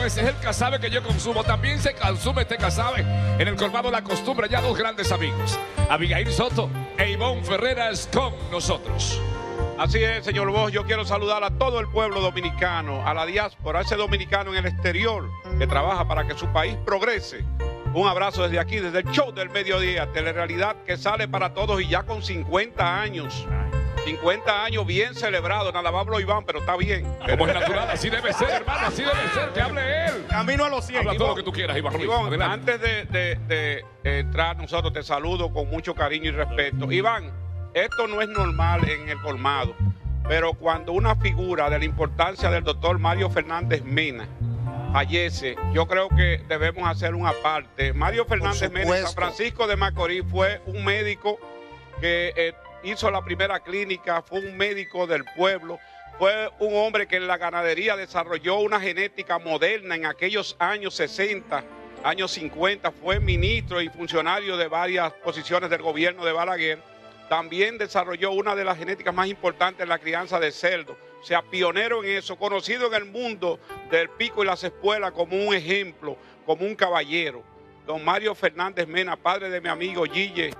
señores, es el casabe que yo consumo. También se consume este casabe en el colmado La Costumbre. Ya dos grandes amigos, Abigail Soto e Ivonne Ferreras, con nosotros. Así es, señor Bosch. Yo quiero saludar a todo el pueblo dominicano, a la diáspora, a ese dominicano en el exterior que trabaja para que su país progrese. Un abrazo desde aquí, desde el show del mediodía, Telerrealidad que sale para todos y ya con 50 años. 50 años bien celebrado, nada más hablo Iván, pero está bien. Como es natural, así debe ser, hermano, así debe ser, que hable él. Camino a los 100. Habla todo lo que tú quieras, Iván Ruiz. Iván, antes de entrar, nosotros te saludo con mucho cariño y respeto. Iván, esto no es normal en el colmado, pero cuando una figura de la importancia del doctor Mario Fernández Mena fallece, yo creo que debemos hacer una parte. Mario Fernández Mena en San Francisco de Macorís fue un médico que hizo la primera clínica, fue un médico del pueblo, fue un hombre que en la ganadería desarrolló una genética moderna en aquellos años 60, años 50, fue ministro y funcionario de varias posiciones del gobierno de Balaguer. También desarrolló una de las genéticas más importantes en la crianza de cerdo, o sea, pionero en eso, conocido en el mundo del pico y las espuelas como un ejemplo, como un caballero. Don Mario Fernández Mena, padre de mi amigo Gille,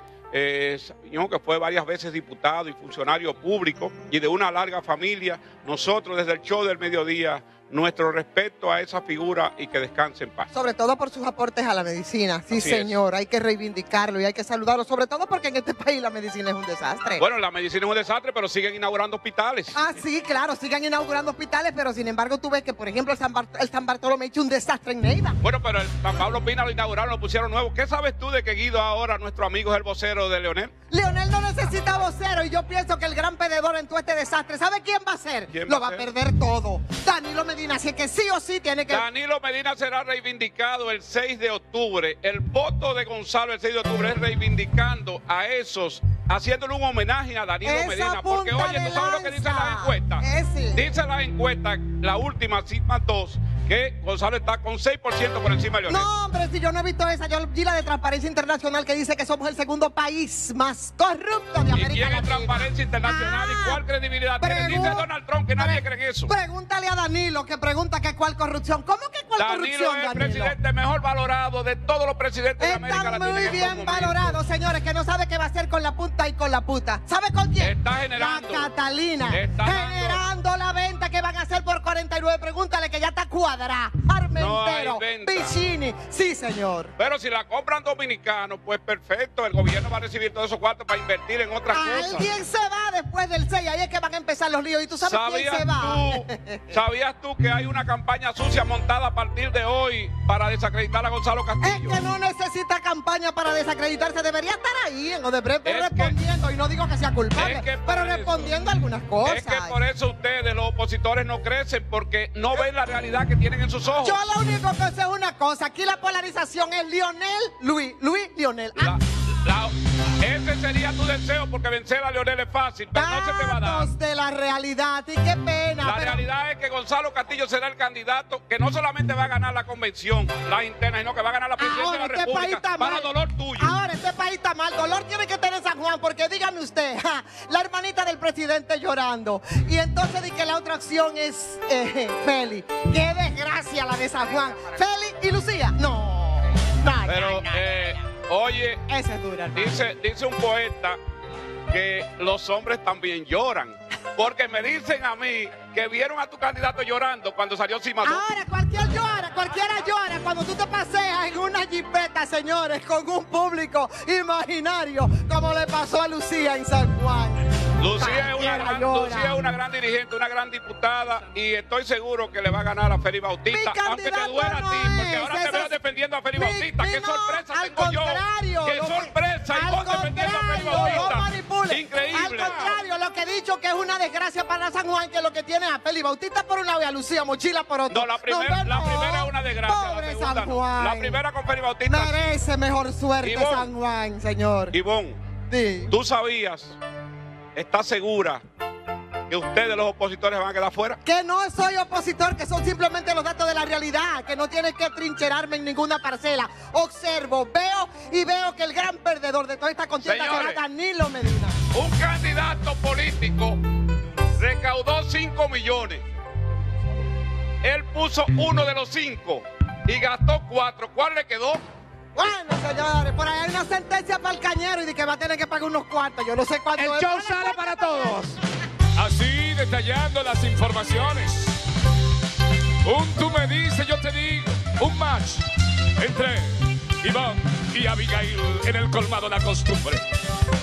que fue varias veces diputado y funcionario público y de una larga familia. Nosotros desde el show del mediodía, nuestro respeto a esa figura y que descanse en paz. Sobre todo por sus aportes a la medicina. Sí, Así señor, hay que reivindicarlo y hay que saludarlo, sobre todo porque en este país la medicina es un desastre. Bueno, la medicina es un desastre, pero siguen inaugurando hospitales. Ah, sí, claro, sigan inaugurando hospitales, pero sin embargo tú ves que, por ejemplo, el San Bartolomé ha hecho un desastre en Neiva. Bueno, pero el San Pablo Pina lo inauguraron, lo pusieron nuevo. ¿Qué sabes tú de que Guido ahora, nuestro amigo, es el vocero de Leonel? Leonel no necesita vocero y yo pienso que el gran perdedor en todo este desastre, ¿sabe quién va a ser? Lo va a perder todo. Danilo Medina, así que sí o sí tiene que... Danilo Medina será reivindicado el 6 de octubre. El voto de Gonzalo el 6 de octubre es reivindicando a esos, haciéndole un homenaje a Danilo Medina. Porque, oye, ¿tú sabes lo que dicen las encuestas? Dice la encuesta, la última, Sigma 2, que Gonzalo está con 6% por encima de Leonel. No, hombre, si yo no he visto esa, yo vi la de Transparencia Internacional que dice que somos el segundo país más corrupto de América Latina. ¿Y quién es Transparencia Internacional y cuál credibilidad tiene? Dice Donald Trump que nadie cree en eso. Pregúntale a Danilo que pregunta que cuál corrupción. ¿Cómo que cuál corrupción, Danilo es el presidente mejor valorado de todos los presidentes de América Latina. Está muy bien valorado, señores, que no sabe qué va a hacer con la punta y con la puta. ¿Sabe con quién? Está generando. La Catalina. Está generando la venta que van a hacer por 49. Pregúntale que ya está cuadrada. Armentero, Piccini. Sí, señor. Pero si la compran dominicanos, pues perfecto. El gobierno va a recibir todos esos cuartos para invertir en otras cosas. Alguien se va después del 6. Ahí es que van a empezar los líos. ¿Y tú sabes quién se va? ¿Sabías tú que hay una campaña sucia montada a partir de hoy para desacreditar a Gonzalo Castillo? Es que no necesita campaña para desacreditarse. Debería estar ahí en Odebrecht respondiendo. Y no digo que sea culpable, pero respondiendo algunas cosas. Es que por eso ustedes, los opositores, no crecen, porque no ven la realidad que tienen en sus ojos. Yo lo único que sé es una cosa. Aquí la polarización es Lionel, Luis, Lionel. Ese sería tu deseo, porque vencer a Leonel es fácil, pero no se te va a dar. Datos de la realidad, y qué pena. La realidad es que Gonzalo Castillo será el candidato que no solamente va a ganar la convención, la interna, sino que va a ganar la presidencia de la República para dolor tuyo. Ahora este país está mal. Dolor tiene que tener San Juan, porque dígame usted, la hermanita del presidente llorando. Y entonces di que la otra opción es Feli. Qué desgracia la de San Juan. Feli y Lucía. No. Pero, oye, esa es dura, dice un poeta que los hombres también lloran. Porque me dicen a mí que vieron a tu candidato llorando cuando salió Simadú. Ahora cualquiera llora cuando tú te paseas en una jipeta, señores, con un público imaginario, como le pasó a Lucía en San Juan. Lucía es una gran dirigente, una gran diputada, y estoy seguro que le va a ganar a Félix Bautista, aunque te duela a ti, porque ahora te veo defendiendo a Félix Bautista. ¡Qué sorpresa tengo yo! ¡Qué sorpresa! Y vos defendiendo a Félix Bautista. Increíble. Al contrario, lo que he dicho que es una desgracia para San Juan, que lo que tiene a Félix Bautista por un lado y a Lucía Mochila por otro. No, la primera es una desgracia. Pobre la segunda, San Juan. La primera con Félix Bautista. Merece mejor suerte Ivonne, San Juan, señor. Ivonne, sí. ¿Tú sabías, estás segura que ustedes los opositores van a quedar fuera? Que no soy opositor, que son simplemente los datos de la realidad, que no tienes que trincherarme en ninguna parcela. Observo, veo que el gran perdedor de toda esta contienda será Danilo Medina. Un candidato político recaudó 5 millones. Él puso uno de los 5 y gastó 4. ¿Cuál le quedó? Bueno, señores, por ahí hay una sentencia para el cañero y de que va a tener que pagar unos cuartos. Yo no sé cuánto El es. show sale para todos. Así detallando las informaciones. Un tú me dices, yo te digo. Un match entre Iván y Abigail en el colmado La Costumbre.